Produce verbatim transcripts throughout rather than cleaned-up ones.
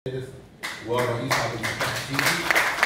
ورئيس عبد الفتاح السيسي.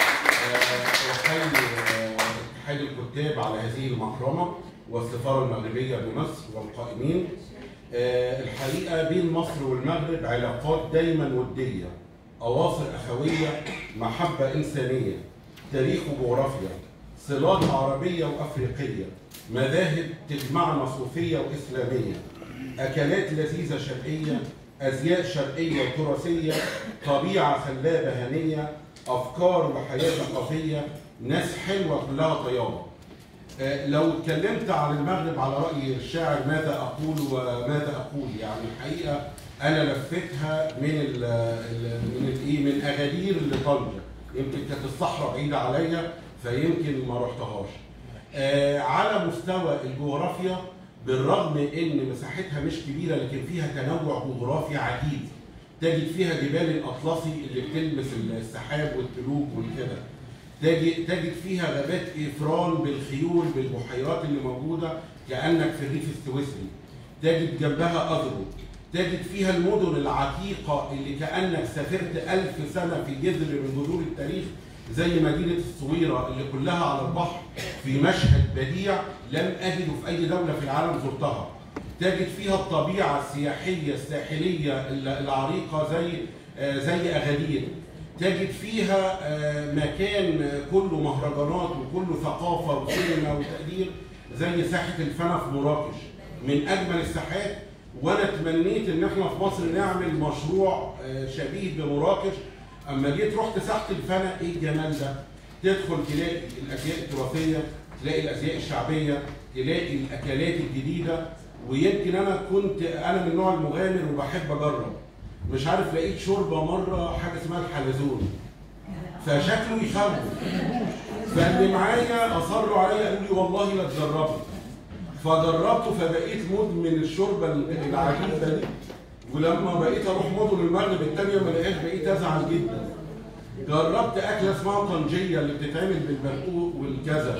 أحيي اتحاد الكتاب على هذه المكرمة والسفارة المغربية بمصر والقائمين. الحقيقة بين مصر والمغرب علاقات دايما ودية، أواصر أخوية، محبة إنسانية، تاريخ وجغرافيا، صلات عربية وأفريقية، مذاهب تجمعنا صوفية وإسلامية، أكلات لذيذة شرقية، أزياء شرقية وتراثية، طبيعة خلابة هنية، أفكار وحياة ثقافية، ناس حلوة كلها طيابة. لو اتكلمت عن المغرب على رأي الشاعر ماذا أقول وماذا أقول، يعني الحقيقة أنا لفتها من ال من الإيه من أغادير لطنجة، يمكن كانت الصحراء بعيدة عليا فيمكن ما رحتهاش. على مستوى الجغرافيا بالرغم ان مساحتها مش كبيره لكن فيها تنوع جغرافي عديد، تجد فيها جبال الاطلسي اللي بتلمس السحاب والتلوج والكده، تجد تجد فيها غابات افران بالخيول بالبحيرات اللي موجوده كانك في الريف السويسري، تجد جنبها اذرو، تجد فيها المدن العتيقه اللي كانك سافرت ألف سنه في جذر من جذور التاريخ زي مدينة الصويرة اللي كلها على البحر في مشهد بديع لم أجده في أي دولة في العالم زرتها. تجد فيها الطبيعة السياحية الساحلية العريقة زي زي أغادير. تجد فيها مكان كله مهرجانات وكله ثقافة وسينما وتقدير زي ساحة الفنا في مراكش، من أجمل الساحات. وأنا تمنيت إن إحنا في مصر نعمل مشروع شبيه بمراكش. اما جيت رحت ساحه الفنا، ايه الجمال ده؟ تدخل تلاقي الازياء التراثيه، تلاقي الازياء الشعبيه، تلاقي الاكلات الجديده. ويمكن انا كنت انا من النوع المغامر وبحب اجرب. مش عارف لقيت شوربه مره حاجه اسمها الحلزون، فشكله يخوف، فاللي معايا اصروا عليا قالوا لي والله لا تجربه، فجربته فبقيت مدمن الشوربه العجيبه دي. ولما بقيت اروح مدن المغرب الثانيه ما لقيتش بقيت ازعل جدا. جربت اكله اسمها طنجيه اللي بتتعمل بالبرقوق والكذا.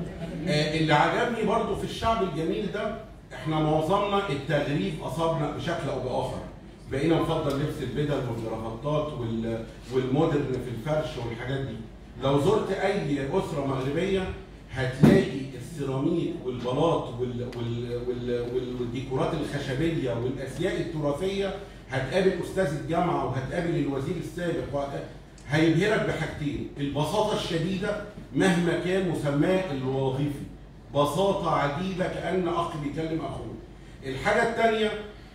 آه اللي عجبني برضو في الشعب الجميل ده، احنا معظمنا التغريب اصابنا بشكل او باخر، بقينا نفضل لبس البدل والجرافطات والمودرن في الفرش والحاجات دي. لو زرت اي اسره مغربيه هتلاقي السيراميك والبلاط وال وال وال والديكورات الخشبيه والازياء التراثيه، هتقابل استاذ الجامعه وهتقابل الوزير السابق، هيبهرك بحاجتين: البساطه الشديده مهما كان مسماه الوظيفي، بساطه عجيبه كان اخ بيكلم اخوه. الحاجه الثانيه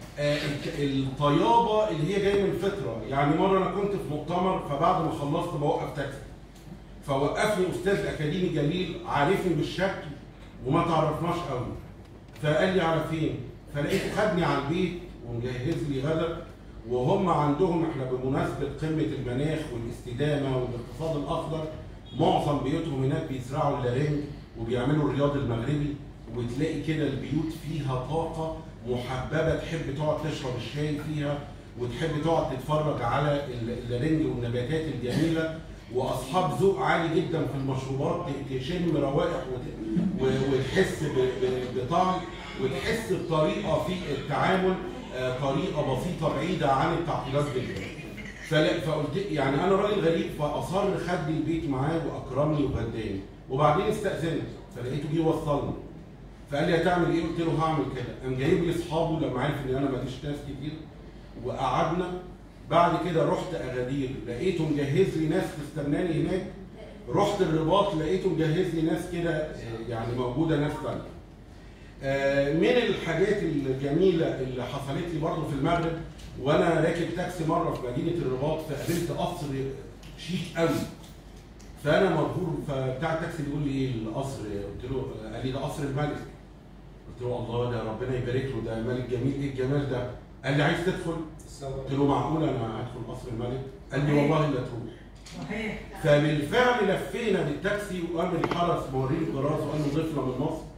الطيابه اللي هي جايه من الفطره. يعني مره انا كنت في مؤتمر، فبعد ما خلصت بوقف تاكسي، فوقفني استاذ اكاديمي جليل عارفني بالشكل وما تعرفناش قوي، فقال لي على فين؟ فلقيته خدني على البيت ومجهز لي غدا، وهم عندهم احنا بمناسبه قمه المناخ والاستدامه والاقتصاد الاخضر معظم بيوتهم هناك بيزرعوا اللارنج وبيعملوا الرياض المغربي، وتلاقي كده البيوت فيها طاقه محببه تحب تقعد تشرب الشاي فيها وتحب تقعد تتفرج على اللارنج والنباتات الجميله، واصحاب ذوق عالي جدا في المشروبات، تشم روائح وتحس بطعم وتحس بطريقه في التعامل، طريقه بسيطه بعيده عن التعقيدات جدا. فقلت يعني انا راجل غريب، فاصر خدني البيت معاه واكرمني وغداني، وبعدين استاذنت فلقيته جه وصلني فقال لي هتعمل ايه؟ قلت له هعمل كده. قام جايب لي اصحابه لما عرف ان انا ماليش ناس كتير وقعدنا. بعد كده رحت اغادير لقيته مجهز لي ناس تستناني هناك. رحت الرباط لقيته مجهز لي ناس كده يعني موجوده ناس ثانيه. من الحاجات الجميله اللي حصلت لي برضه في المغرب، وانا راكب تاكسي مره في مدينه الرباط فقابلت قصر شيك قوي، فانا مبهور، فبتاع التاكسي بيقول لي ايه القصر؟ قلت له، قال لي ده قصر الملك. قلت له الله، ده ربنا يبارك له، ده ملك جميل، ايه الجمال ده؟ قال لي عايز تدخل؟ قلت له معقول انا هدخل قصر الملك؟ قال لي والله لا تروح. صحيح. فبالفعل لفينا بالتاكسي وقام الحرس موريني الجراس وقال له ضيفنا من مصر